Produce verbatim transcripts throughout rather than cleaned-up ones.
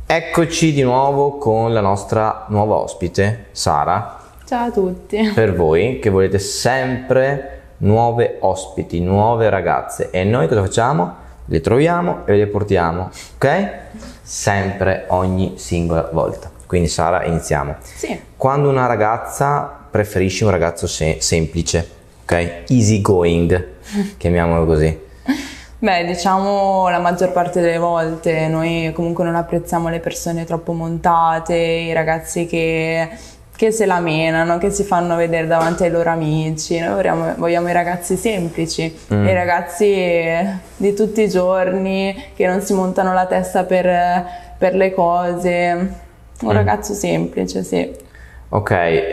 Eccoci di nuovo con la nostra nuova ospite, Sara. Ciao a tutti. Per voi che volete sempre nuove ospiti, nuove ragazze, e noi cosa facciamo? Le troviamo e le portiamo, ok? Sempre, ogni singola volta. Quindi Sara, iniziamo. Sì. Quando una ragazza preferisce un ragazzo se- semplice, ok? Easy going, chiamiamolo così. Beh, diciamo la maggior parte delle volte noi comunque non apprezziamo le persone troppo montate, i ragazzi che, che se la menano, che si fanno vedere davanti ai loro amici. Noi vogliamo, vogliamo i ragazzi semplici, Mm. i ragazzi di tutti i giorni che non si montano la testa per, per le cose. Un Mm. ragazzo semplice, sì. Ok,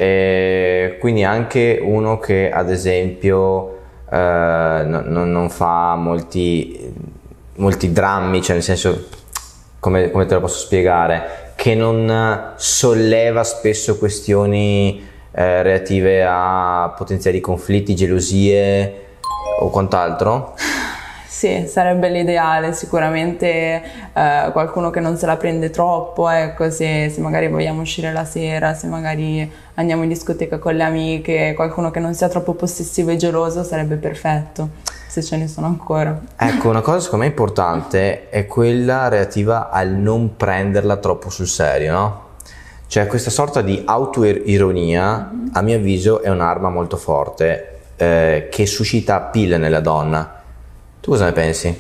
e quindi anche uno che ad esempio eh, no- no- non fa molti, molti drammi, cioè nel senso, come, come te lo posso spiegare, che non solleva spesso questioni eh, relative a potenziali conflitti, gelosie o quant'altro? Sì, sarebbe l'ideale, sicuramente eh, qualcuno che non se la prende troppo, ecco, se, se magari vogliamo uscire la sera, se magari andiamo in discoteca con le amiche, qualcuno che non sia troppo possessivo e geloso sarebbe perfetto, se ce ne sono ancora. Ecco, una cosa secondo me importante è quella relativa al non prenderla troppo sul serio, no? Cioè questa sorta di autoironia, a mio avviso, è un'arma molto forte eh, che suscita appeal nella donna. Tu cosa ne pensi?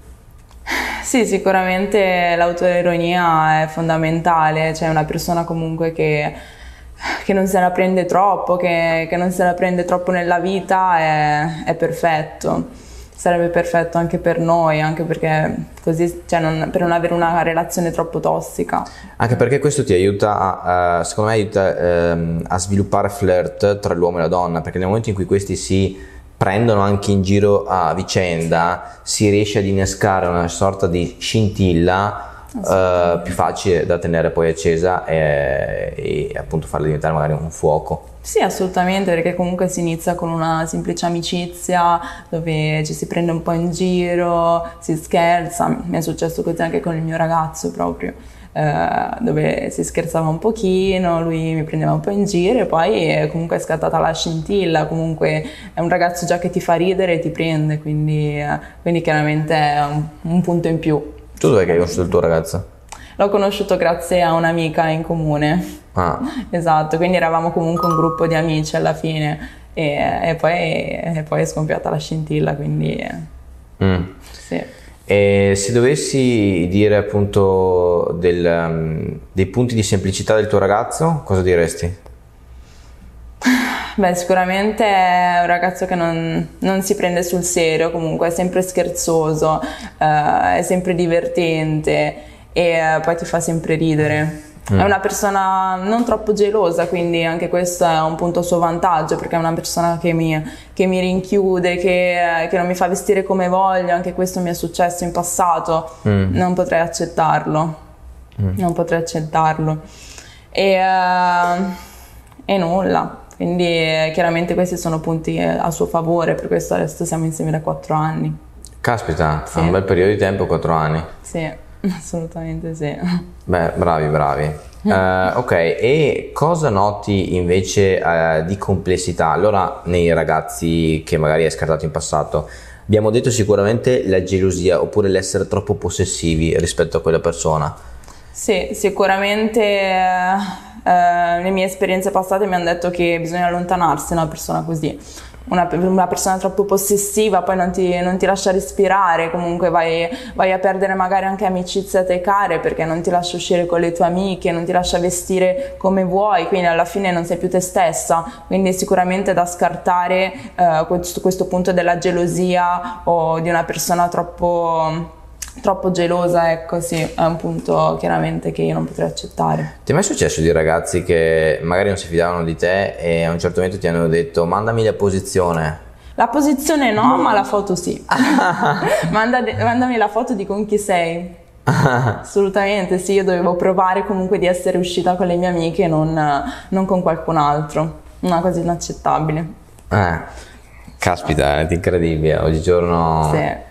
Sì, sicuramente l'autoironia è fondamentale, cioè una persona comunque che, che non se la prende troppo, che, che non se la prende troppo nella vita è, è perfetto. Sarebbe perfetto anche per noi, anche perché così, cioè non, per non avere una relazione troppo tossica. Anche perché questo ti aiuta, a, eh, secondo me aiuta ehm, a sviluppare flirt tra l'uomo e la donna, perché nel momento in cui questi si prendono anche in giro a vicenda, si riesce ad innescare una sorta di scintilla eh, più facile da tenere poi accesa e, e appunto farla diventare magari un fuoco. Sì, assolutamente, perché comunque si inizia con una semplice amicizia dove ci si prende un po' in giro, si scherza. Mi è successo così anche con il mio ragazzo proprio, eh, dove si scherzava un pochino, lui mi prendeva un po' in giro e poi è comunque è scattata la scintilla. Comunque è un ragazzo già che ti fa ridere e ti prende, quindi, eh, quindi chiaramente è un, un punto in più. Tu dov'è che hai conosciuto il tuo ragazzo? L'ho conosciuto grazie a un'amica in comune. Ah, Esatto, quindi eravamo comunque un gruppo di amici alla fine e, e poi, e poi è scoppiata la scintilla, quindi mm. sì. E se dovessi dire appunto del, um, dei punti di semplicità del tuo ragazzo, cosa diresti? Beh, sicuramente è un ragazzo che non, non si prende sul serio, comunque è sempre scherzoso, eh, è sempre divertente e eh, poi ti fa sempre ridere. Mm. È una persona non troppo gelosa, quindi anche questo è un punto a suo vantaggio, perché è una persona che mi, che mi rinchiude, che, che non mi fa vestire come voglio. Anche questo mi è successo in passato. Mm. Non potrei accettarlo, Mm. non potrei accettarlo. E, eh, e nulla. Quindi eh, chiaramente questi sono punti eh, a suo favore, per questo adesso siamo insieme da quattro anni. Caspita, Sì. ha un bel periodo di tempo, quattro anni. Sì, assolutamente sì. Beh, bravi, bravi. Eh, ok, e cosa noti invece eh, di complessità? Allora, nei ragazzi che magari hai scartato in passato, abbiamo detto sicuramente la gelosia oppure l'essere troppo possessivi rispetto a quella persona. Sì, sicuramente eh, eh, le mie esperienze passate mi hanno detto che bisogna allontanarsi da una persona così. Una, una persona troppo possessiva poi non ti, non ti lascia respirare, comunque vai, vai a perdere magari anche amicizie a te care perché non ti lascia uscire con le tue amiche, non ti lascia vestire come vuoi, quindi alla fine non sei più te stessa. Quindi sicuramente da scartare eh, questo, questo punto della gelosia o di una persona troppo... troppo gelosa, ecco, sì, è un punto chiaramente che io non potrei accettare. Ti è mai successo di ragazzi che magari non si fidavano di te e a un certo momento ti hanno detto mandami la posizione? La posizione no, ma la foto sì. Manda, mandami la foto di con chi sei. Assolutamente sì, io dovevo provare comunque di essere uscita con le mie amiche e non, non con qualcun altro. Una cosa inaccettabile. Eh, caspita, è incredibile, oggigiorno... Sì.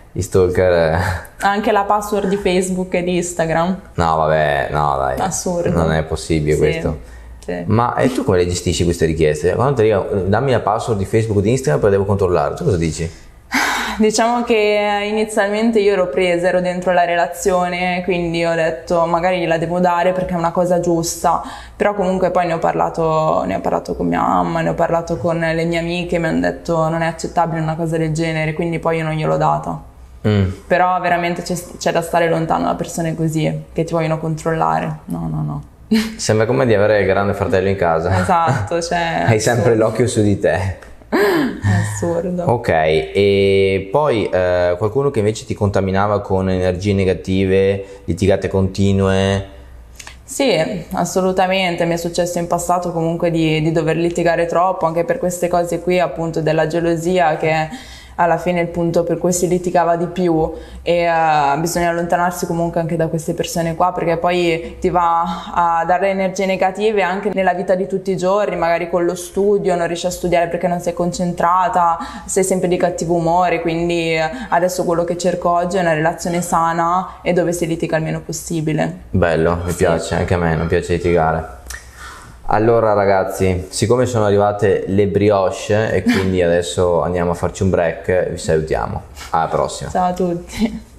gli stalker. Anche la password di Facebook e di Instagram. No, vabbè, no, dai. Assurdo. Non è possibile Sì, questo. sì. Ma e tu come le gestisci queste richieste? Quando ti arriva, dammi la password di Facebook o di Instagram, poi devo controllare. Tu cosa dici? Diciamo che inizialmente io ero presa, ero dentro la relazione, quindi ho detto magari gliela devo dare perché è una cosa giusta, però comunque poi ne ho parlato, ne ho parlato con mia mamma, ne ho parlato con le mie amiche, mi hanno detto non è accettabile una cosa del genere, quindi poi io non gliel'ho data. Mm. Però veramente c'è, c'è da stare lontano da persone così, che ti vogliono controllare. No, no, no. Sembra come di avere il grande fratello in casa. Esatto, cioè... Hai sempre l'occhio su di te. Assurdo. Ok, e poi eh, qualcuno che invece ti contaminava con energie negative, litigate continue? Sì, assolutamente, mi è successo in passato comunque di, di dover litigare troppo, anche per queste cose qui, appunto della gelosia, che alla fine è il punto per cui si litigava di più, e uh, bisogna allontanarsi comunque anche da queste persone qua, perché poi ti va a dare energie negative anche nella vita di tutti i giorni, magari con lo studio, non riesci a studiare perché non sei concentrata, sei sempre di cattivo umore, quindi adesso quello che cerco oggi è una relazione sana e dove si litiga il meno possibile. Bello, mi Sì. piace, anche a me non piace litigare. Allora ragazzi, siccome sono arrivate le brioche e quindi adesso andiamo a farci un break, vi salutiamo. Alla prossima. Ciao a tutti.